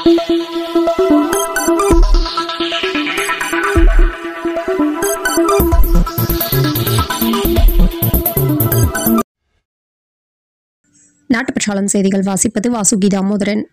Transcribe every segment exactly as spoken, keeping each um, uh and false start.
நாட்டுப்பற்றாளன் செய்திகள் வாசிப்பது வாசுகி தாமோதரன்.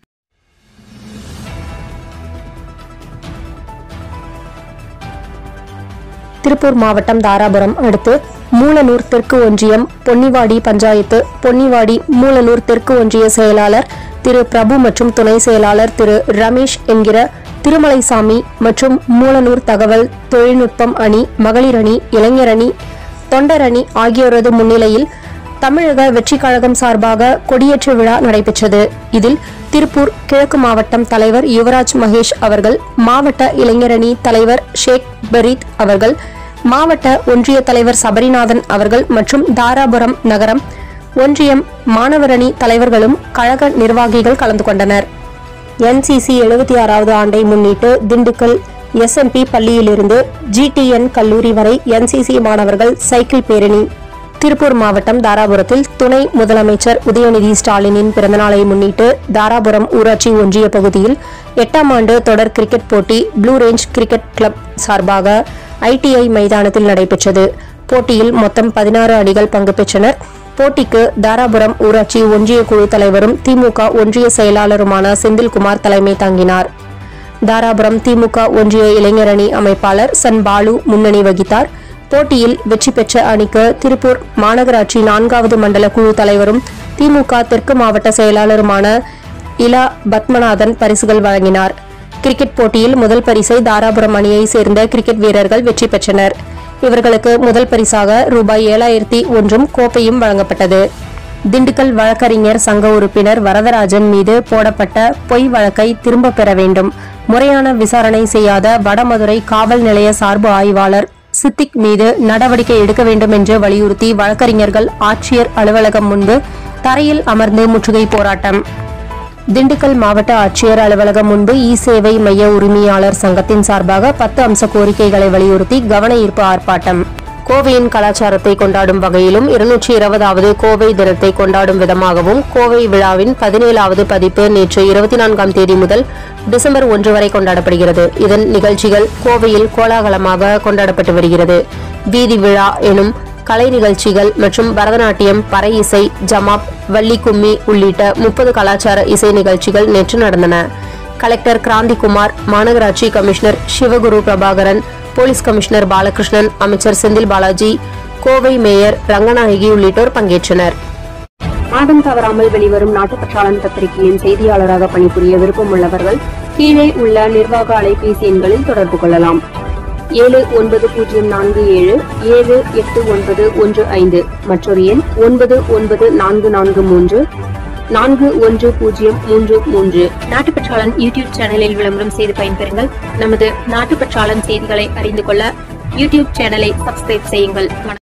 திருப்பூர் மாவட்டம் தாராபுரம் அடுத்து மூலனூர் தெற்கு ஒன்றியம் பொன்னிவாடி பஞ்சாயத்து பொன்னிவாடி மூலனூர் தெற்கு ஒன்றிய செயலாளர் திரு பிரபு மற்றும் துணை செயலாளர் திரு ரமேஷ் என்கிற திருமலைசாமி மற்றும் மூலனூர் தகவல் தொழில்நுட்பம் அணி, மகளிர் அணி, இளைஞர் அணி, தொண்டர் அணி ஆகியோரது முன்னிலையில் தமிழக வெற்றிக் கழகம் சார்பாக கொடியேற்று விழா நடைபெற்றது. இதில் திருப்பூர் கிழக்கு மாவட்டம் தலைவர் யுவராஜ் மகேஷ் அவர்கள், மாவட்ட இளைஞரணி தலைவர் ஷேக் பரீத் அவர்கள், மாவட்ட ஒன்றிய தலைவர் சபரிநாதன் அவர்கள் மற்றும் தாராபுரம் நகரம் ஒன்றியம் மாணவரணி தலைவர்களும் கழக நிர்வாகிகள் கலந்து கொண்டனர். என்சிசி எழுபத்தி ஆறாவது ஆண்டை முன்னிட்டு திண்டுக்கல் எஸ் எம் பி பள்ளியிலிருந்து ஜிடிஎன் கல்லூரி வரை என்சிசி மாணவர்கள் சைக்கிள் பேரணி. திருப்பூர் மாவட்டம் தாராபுரத்தில் துணை முதலமைச்சர் உதயநிதி ஸ்டாலினின் பிறந்தநாளை முன்னிட்டு தாராபுரம் ஊராட்சி ஒன்றிய பகுதியில் எட்டாம் ஆண்டு தொடர் கிரிக்கெட் போட்டி ப்ளூ ரேஞ்ச் கிரிக்கெட் கிளப் சார்பாக ஐடிஐ மைதானத்தில் நடைபெற்றது. போட்டியில் மொத்தம் பதினாறு அணிகள் பங்கு பெற்றனர். போட்டிக்கு தாராபுரம் ஊராட்சி ஒன்றிய குழு தலைவரும் திமுக ஒன்றிய செயலாளருமான செந்தில்குமார் தலைமை தாங்கினார். தாராபுரம் திமுக ஒன்றிய இளைஞரணி அமைப்பாளர் சன் பாலு முன்னணி வகித்தார். போட்டியில் வெற்றி பெற்ற அணிக்கு திருப்பூர் மாநகராட்சி நான்காவது மண்டல குழு தலைவரும் திமுக தெற்கு மாவட்ட செயலாளருமான இலா பத்மநாதன் பரிசுகள் வழங்கினார். கிரிக்கெட் போட்டியில் முதல் பரிசை தாராபுரம் அணியை சேர்ந்த கிரிக்கெட் வீரர்கள் வெற்றி பெற்றனர். இவர்களுக்கு முதல் பரிசாக ரூபாய் ஏழாயிரத்தி ஒன்றும் கோப்பையும் வழங்கப்பட்டது. திண்டுக்கல் வழக்கறிஞர் சங்க உறுப்பினர் வரதராஜன் மீது போடப்பட்ட பொய் வழக்கை திரும்ப பெற வேண்டும். முறையான விசாரணை செய்யாத வடமதுரை காவல் நிலைய சார்பு ஆய்வாளர் சித்திக் மீது நடவடிக்கை எடுக்க வேண்டும் என்று வலியுறுத்தி வழக்கறிஞர்கள் ஆட்சியர் அலுவலகம் முன்பு தரையில் அமர்ந்து முற்றுகை போராட்டம். திண்டுக்கல் மாவட்ட ஆட்சியர் அலுவலகம் முன்பு இ சேவை மைய உரிமையாளர் சங்கத்தின் சார்பாக பத்து அம்ச கோரிக்கைகளை வலியுறுத்தி கவன ஈர்ப்பு ஆர்ப்பாட்டம். கோவையின் கலாச்சாரத்தை கொண்டாடும் வகையிலும் இருநூற்றி இருபதாவது கோவை தினத்தை கொண்டாடும் விதமாகவும் கோவை விழாவின் பதினேழாவது பதிப்பு நேற்று இருபத்தி நான்காம் தேதி முதல் டிசம்பர் ஒன்று வரை கொண்டாடப்படுகிறது. இதன் நிகழ்ச்சிகள் கோவையில் கோலாகலமாக கொண்டாடப்பட்டு வருகிறது. வீதி விழா எனும் கலை நிகழ்ச்சிகள் மற்றும் பரதநாட்டியம், பறை இசை, ஜமாப், வள்ளி கும்மி உள்ளிட்ட முப்பது கலாச்சார இசை நிகழ்ச்சிகள் நேற்று நடந்தன. கலெக்டர் கிராந்திகுமார், மாநகராட்சி commissioner Sivaguru Prabhakaran, police commissioner Balakrishnan, அமைச்சர் செந்தில் பாலாஜி, கோவை மேயர் ரங்கநாயகி உள்ளிட்டோர் பங்கேற்றனர். மாதம் தவறாமல் வெளிவரும் நாட்டுப்பற்றாளன் பத்திரிகையின் செய்தியாளராக பணிபுரிய விருப்பம் உள்ளவர்கள் கீழே உள்ள நிர்வாக அலைபேசி எண்களில் தொடர்பு கொள்ளலாம். ஏழு ஒன்பது பூஜ்ஜியம் நான்கு ஏழு ஏழு எட்டு ஒன்பது ஒன்று ஐந்து, மற்றொரு எண் ஒன்பது ஒன்பது நான்கு நான்கு மூன்று நான்கு ஒன்று பூஜ்ஜியம் மூன்று மூன்று. நாட்டுப்பற்றாளன் யூடியூப் சேனலில் விளம்பரம் செய்து பயன்பெறுங்கள். நமது நாட்டுப்பற்றாளன் செய்திகளை அறிந்து கொள்ள யூடியூப் சேனலை சப்ஸ்கிரைப் செய்யுங்கள்.